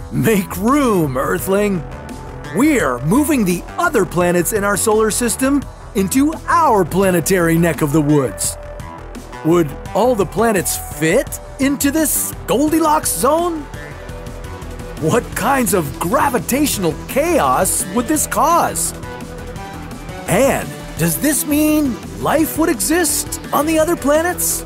Make room, Earthling! We're moving the other planets in our solar system into our planetary neck of the woods. Would all the planets fit into this Goldilocks zone? What kinds of gravitational chaos would this cause? And does this mean life would exist on the other planets?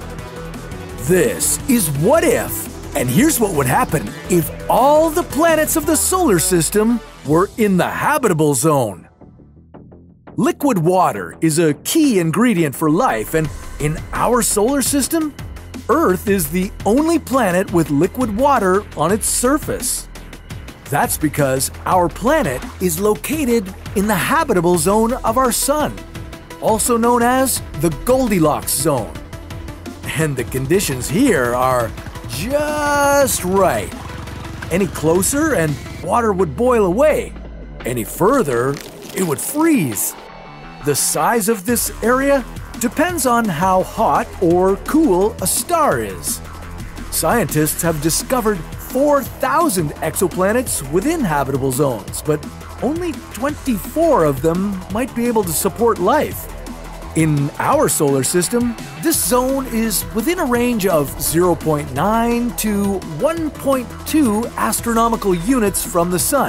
This is What If, and here's what would happen if all the planets of the solar system were in the habitable zone. Liquid water is a key ingredient for life, and in our solar system, Earth is the only planet with liquid water on its surface. That's because our planet is located in the habitable zone of our Sun, also known as the Goldilocks zone. And the conditions here are just right. Any closer and water would boil away. Any further, it would freeze. The size of this area depends on how hot or cool a star is. Scientists have discovered 4,000 exoplanets within habitable zones, but only 24 of them might be able to support life. In our solar system, this zone is within a range of 0.9 to 1.2 astronomical units from the Sun.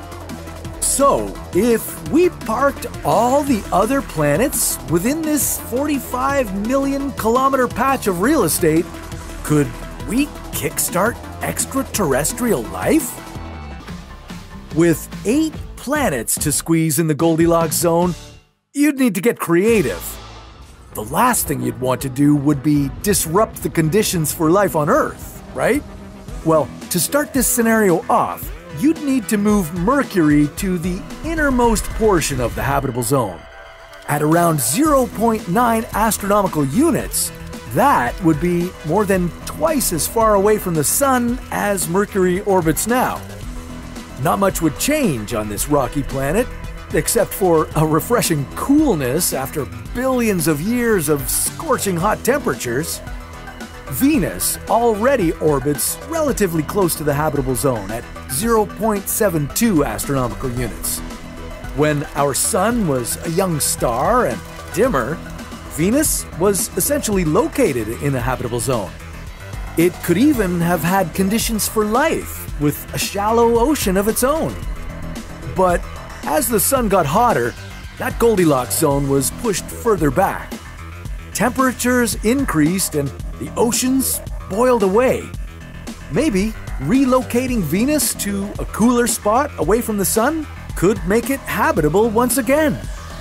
So, if we parked all the other planets within this 45 million kilometer patch of real estate, could we kickstart extraterrestrial life? With 8 planets to squeeze in the Goldilocks zone, you'd need to get creative. The last thing you'd want to do would be disrupt the conditions for life on Earth, right? Well, to start this scenario off, you'd need to move Mercury to the innermost portion of the habitable zone. At around 0.9 astronomical units, that would be more than twice as far away from the Sun as Mercury orbits now. Not much would change on this rocky planet, except for a refreshing coolness after billions of years of scorching hot temperatures. Venus already orbits relatively close to the habitable zone at 0.72 astronomical units. When our Sun was a young star and dimmer, Venus was essentially located in the habitable zone. It could even have had conditions for life, with a shallow ocean of its own. But as the Sun got hotter, that Goldilocks zone was pushed further back. Temperatures increased and the oceans boiled away. Maybe relocating Venus to a cooler spot away from the Sun could make it habitable once again.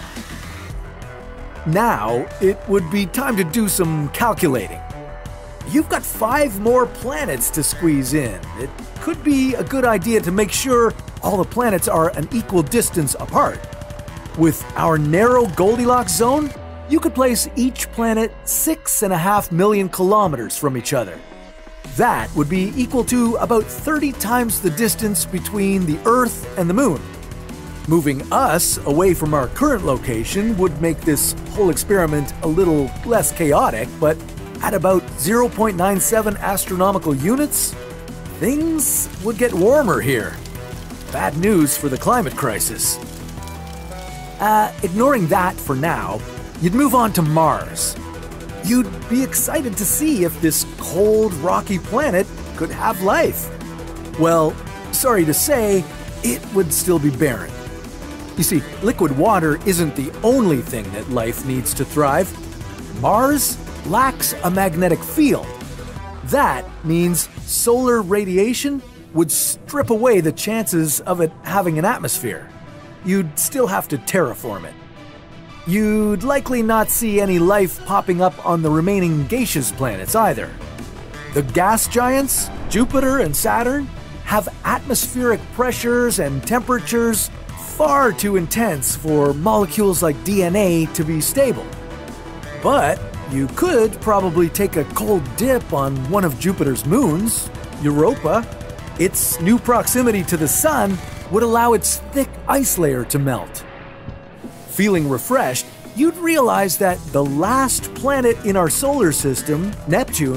Now, it would be time to do some calculating. You've got 5 more planets to squeeze in. It could be a good idea to make sure all the planets are an equal distance apart. With our narrow Goldilocks zone, you could place each planet 6.5 million kilometers from each other. That would be equal to about 30 times the distance between the Earth and the Moon. Moving us away from our current location would make this whole experiment a little less chaotic, but at about 0.97 astronomical units, things would get warmer here. Bad news for the climate crisis. Ignoring that for now, you'd move on to Mars. You'd be excited to see if this cold, rocky planet could have life. Well, sorry to say, it would still be barren. You see, liquid water isn't the only thing that life needs to thrive. Mars lacks a magnetic field. That means solar radiation would strip away the chances of it having an atmosphere. You'd still have to terraform it. You'd likely not see any life popping up on the remaining gaseous planets either. The gas giants, Jupiter and Saturn, have atmospheric pressures and temperatures far too intense for molecules like DNA to be stable. But you could probably take a cold dip on one of Jupiter's moons, Europa. Its new proximity to the Sun would allow its thick ice layer to melt. Feeling refreshed, you'd realize that the last planet in our solar system, Neptune,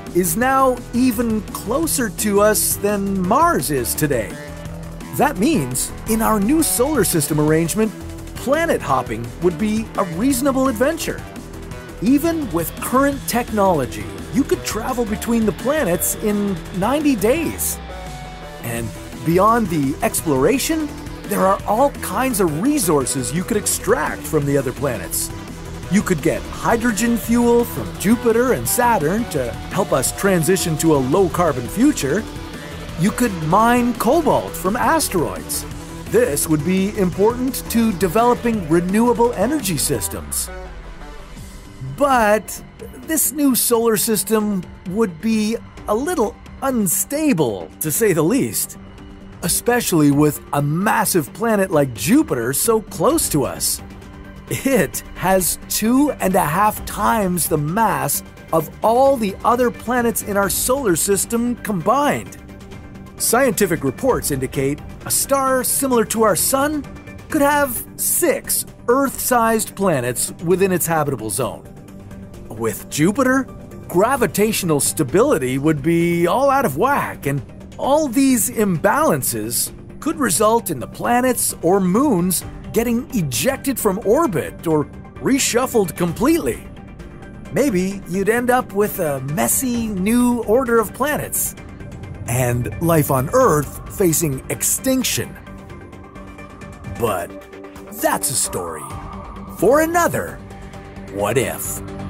is now even closer to us than Mars is today. That means, in our new solar system arrangement, planet hopping would be a reasonable adventure. Even with current technology, you could travel between the planets in 90 days. And beyond the exploration, there are all kinds of resources you could extract from the other planets. You could get hydrogen fuel from Jupiter and Saturn to help us transition to a low-carbon future. You could mine cobalt from asteroids. This would be important to developing renewable energy systems. But this new solar system would be a little unstable, to say the least, especially with a massive planet like Jupiter so close to us. It has 2.5 times the mass of all the other planets in our solar system combined. Scientific reports indicate a star similar to our Sun could have 6 Earth-sized planets within its habitable zone. With Jupiter, gravitational stability would be all out of whack, and all these imbalances could result in the planets or moons getting ejected from orbit or reshuffled completely. Maybe you'd end up with a messy new order of planets, and life on Earth facing extinction. But that's a story for another What If.